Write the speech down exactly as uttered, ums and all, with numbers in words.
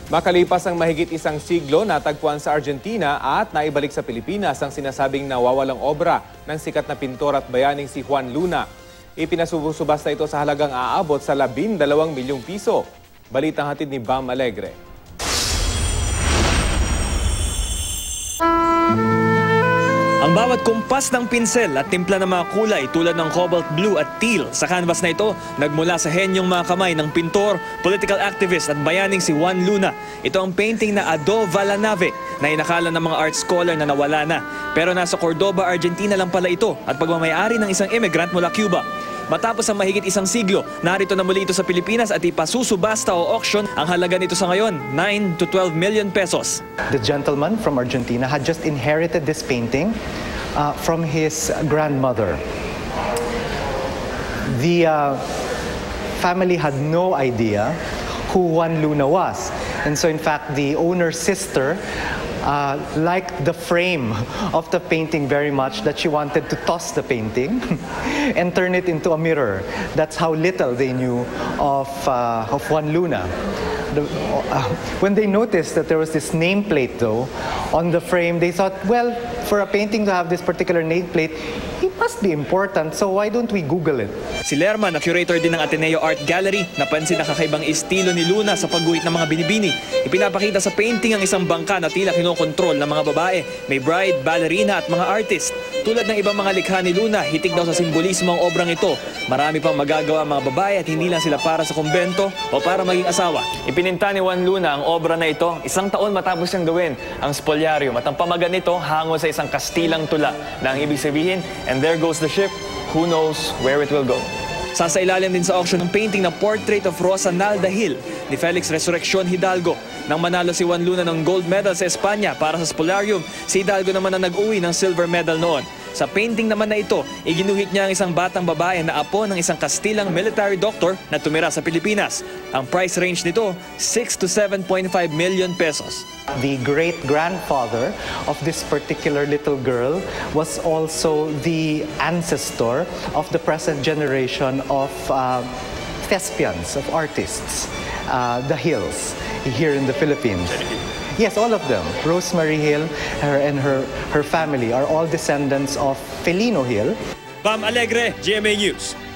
Makalipas ang mahigit isang siglo, natagpuan sa Argentina at naibalik sa Pilipinas ang sinasabing nawawalang obra ng sikat na pintor at bayaning si Juan Luna. Ipinasubasta ito sa halagang aabot sa labindalawang milyong piso. Balitang hatid ni Bam Alegre. Ang bawat kumpas ng pinsel at timpla ng mga kulay tulad ng cobalt blue at teal sa canvas na ito nagmula sa henyong mga kamay ng pintor, political activist at bayaning si Juan Luna. Ito ang painting na Ado Valanave na inakala ng mga art scholar na nawala na. Pero nasa Cordoba, Argentina lang pala ito at pagmamayari ng isang immigrant mula Cuba. Matapos ang mahigit isang siglo, narito na muli ito sa Pilipinas at ipasusubasta o auction. Ang halaga nito sa ngayon, nine to twelve million pesos. The gentleman from Argentina had just inherited this painting uh, from his grandmother. The uh, family had no idea who Juan Luna was. And so in fact, the owner's sister Uh, liked the frame of the painting very much, that she wanted to toss the painting and turn it into a mirror. That's how little they knew of, uh, of Juan Luna. The, uh, when they noticed that there was this nameplate though on the frame, they thought, well, for a painting to have this particular nameplate, it must be important, so why don't we Google it? Si Lerma, na curator din ng Ateneo Art Gallery, napansin na kakaibang estilo ni Luna sa pagguhit ng mga binibini. Ipinapakita sa painting ang isang bangka na tila kinokontrol ng mga babae. May bride, ballerina at mga artist. Tulad ng ibang mga likha ni Luna, hitig daw sa simbolismo ang obrang ito. Marami pang magagawa ang mga babae at hindi lang sila para sa kumbento o para maging asawa. Ipininta ni Juan Luna ang obra na ito isang taon matapos niyang gawin ang spolyarium. At ang pamagat nito hango sa isang kastilang tula na ang ibig sabihin, and there goes the ship, who knows where it will go. Sasailalim din sa auction ng painting na Portrait of Rosa Nalda Hill ni Felix Resurrección Hidalgo. Nang manalo si Juan Luna ng gold medal sa Espanya para sa Spolarium, si Hidalgo naman ang nag-uwi ng silver medal noon. Sa painting naman na ito, iginuhit niya ang isang batang babae na apo ng isang Kastilang military doctor na tumira sa Pilipinas. Ang price range nito, six to seven point five million pesos. The great-grandfather of this particular little girl was also the ancestor of the present generation of uh, thespians, of artists, uh, the Hills, here in the Philippines. Yes, all of them. Rosemary Hill her, and her, her family are all descendants of Felino Hill. Bam Alegre, G M A News.